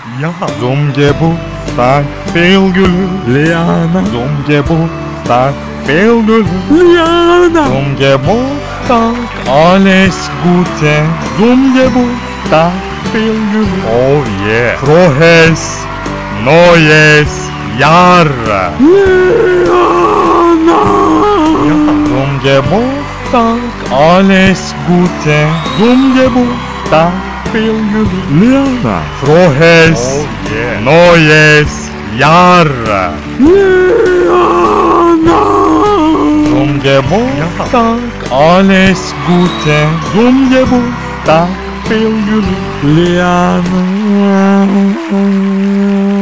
Ja. Zum Geburtstag viel Glück, Liana. Zum Geburtstag viel Glück, Liana. Zum Geburtstag alles Gute. Zum Geburtstag viel Glück. Oh yeah. Frohes neues Jahr. Liana. Ja. Zum Geburtstag alles Gute. Zum Geburtstag viel Glück, Liana. Frohes neues Jahr. Liana. Zum Geburtstag alles Gute. Zum Geburtstag viel Glück, Liana.